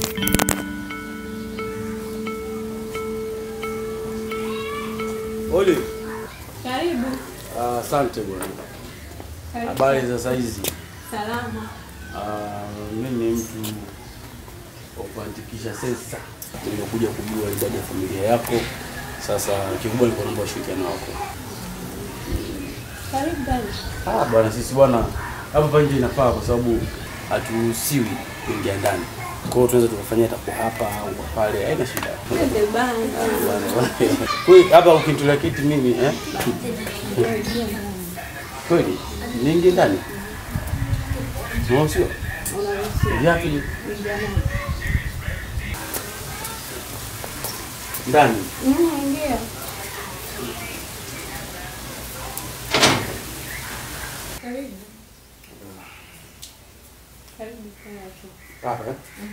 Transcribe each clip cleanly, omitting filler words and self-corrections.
Ole. Karibu. Asante bwana. Habari za saizi? Salama. Mimi ni mtu wa kuandikisha sensa. Nimekuja kujua idadi ya familia yako. Sasa kikubwa ni kuomba ushirikiano wako. Karibu bwana. Bwana sisi bwana hapa nje inafaa kwa sababu haturuhusiwi kuingia ndani. Kwa hiyo tunaweza tukafanyia hapa au pale, haina shida. Ndio bwana. Kwa hiyo hapa ukinitolea kiti mimi kweli niingie ndani. Sio? Vipi? Ndani. Ingia. Karibu. Karibu kwa Hapa.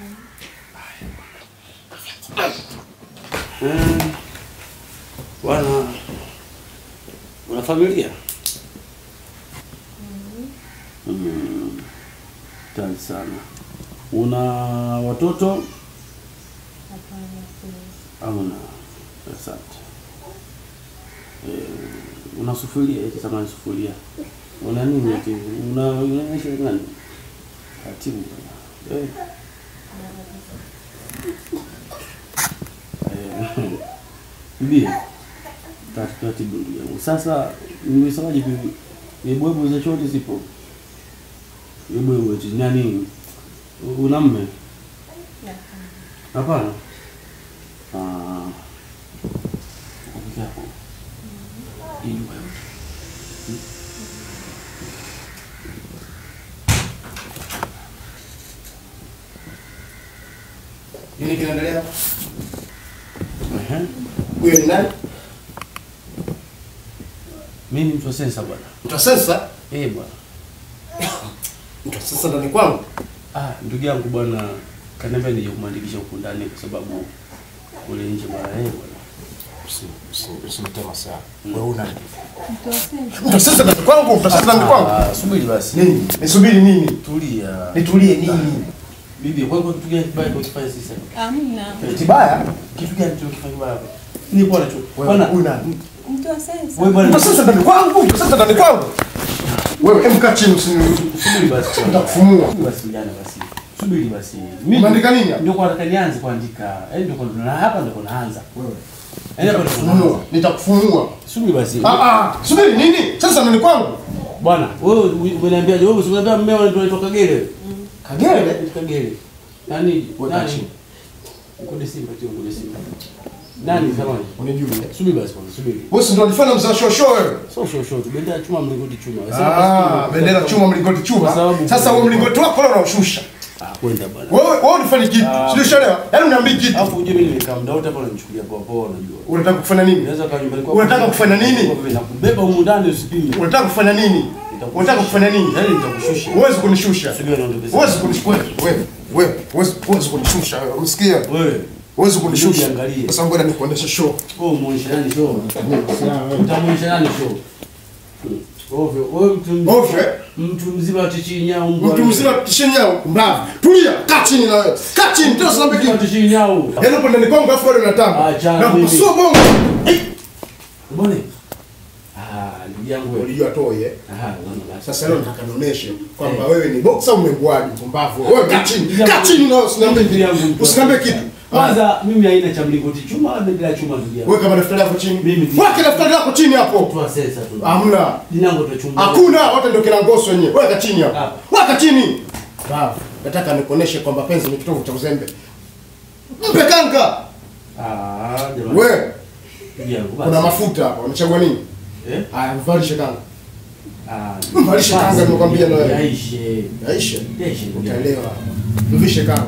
Bwana una familia? Asante sana. Una watoto? Hapana. Hamna. Asante. Una sufuria, eti samani sufuria. Una nini eti? Unaonyesha nani? Katibu. Bibi. Katibu ndio. Sasa nimesemaje bibi? Ibwebo za chote zipo. Ibwebo eti nani? Una mume? Hapana. Hapo. Nini kinaendelea? Wewe ni nani? Mimi mtu wa sensa bwana. Mtu wa sensa? Bwana. Mtu wa sensa ndani kwangu? Ndugu yangu bwana kaniambia nije kumwandikisha huko ndani kwa sababu kule nje bwana bwana. Usimtema sana. Wewe una Mtu wa sensa. mtu wa sensa ndani kwangu? Mtu wa sensa ndani kwangu? Subiri basi. Nini? Nisubiri nini? Tulia. Nitulie nini? Bibi, kwa kitu gani kibaya kufanya sisi? Hamna. Kibaya? Kitu gani tunakifanya baya? Ni bwana tu. Bwana una Mtu wa sensa. wewe bwana. mtu wa sensa ndani kwangu? Mtu wa sensa ndani kwangu? Wewe mkaa chini Subiri basi. nitakufumua. Basi jana basi. Subiri basi. Mimi unaandika nini? Ndio kwa nataka nianze kuandika. Ndio kwa hapa ndio naanza. Wewe. Ndio Nitakufumua. subiri basi. Subiri nini? Sasa ndani kwangu. Bwana, wewe unaniambiaje? Wewe usiniambia mmeo ndio anaitwa Kagere. Kagere? Kagere. Nani? Nani? Ukode Simba tu, ukode Simba. Nani zamani? Unijui? Subiri basi kwanza, subiri. Wewe ndio ulifanya mzaa shosho wewe. So tu bendera chuma mlingoti chuma. Bendera chuma mlingoti chuma. Sasa wewe mlingoti wako leo unaushusha. Kwenda bwana. Wewe unifanye kitu. Sio shalewa. Yaani uniambie kitu. Alafu uje mimi nimekaa muda wote hapa unanichukulia poa poa unajua. Unataka kufanya nini? Unaweza kaa nyumbani kwako. Unataka kufanya nini? Nakubeba huko ndani usipime. Unataka kufanya nini? Unataka kufanya nini? Yaani nitakushusha. Huwezi kunishusha. Subiri naondoke. Huwezi kunishusha. Wewe huwezi kunishusha. Unasikia? Wewe huwezi kunishusha. Angalia. Sasa ngoja nikuendeshe show. Muonyeshe nani show? Utamuonyesha nani show? Wewe mtu mzima tichi nyao mbwa. Mtu mzima tichi nyao mbavu. Tulia, kaa chini na wewe. Kaa chini ndio sababu kitu tichi nyao. Yaani upo ndani kwangu afu wewe unatamba. Na kusua bongo. Mbona? Ndugu yangu wewe. Unajua toe. Sasa leo nataka nionyeshe kwamba wewe ni boxer umekuaje mpumbavu. Wewe kaa chini. Kaa chini na usiniambie kitu. Usiniambie kitu. Kwanza mimi haina cha mlingoti chuma au bila chuma ndugu yangu. Wewe kama daftari lako chini. Weka daftari lako chini hapo. Toa sensa tu. Hamna. Dinango tu chuma. Hakuna, wote ndio kila ngoso wenyewe. Weka chini hapo. Weka chini. Bravo. Nataka nikuoneshe kwamba penzi ni kitovu cha uzembe. Mpe kanga. Jamani. Wewe. Ndugu yangu basi. Kuna mafuta hapa. Unachagua nini? Haya, mvalishe kanga. Mvalishe kanga nimekwambia na wewe. Yaishe. Yaishe. Yaishe. Utaelewa. Mvishe kanga.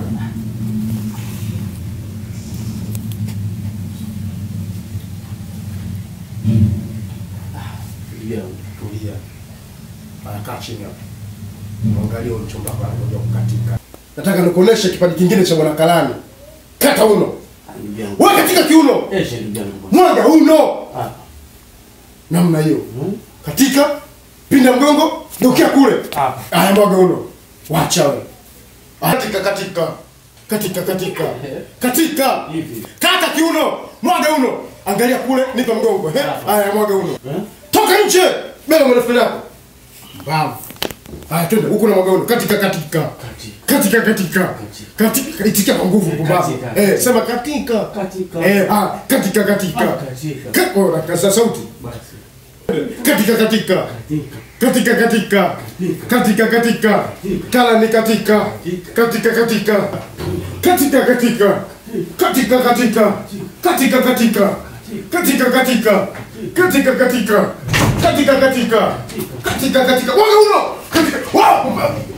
Tulia. Kaa chini hapo. Angalia mchumba wako anakuja kukatika. Nataka nikuoneshe kipaji kingine cha bwana Karani. Kata uno. Wewe katika kiuno. Mwaga uno. Namna hiyo. Katika pinda mgongo, geukia kule. Haya mwaga uno. Wacha wewe. Katika. Katika. Hivi. Kata kiuno. Mwaga uno. Angalia kule, nipa mgongo. Haya mwaga uno. Toka nje. Beba mrefu lako. Bam. Haya twende huko na mwaga uno. Katika. Itikia kwa nguvu pumbavu. Sema katika. Katika. Kako na kasa sauti. Basi. Katika. Karani katika. Waga uno.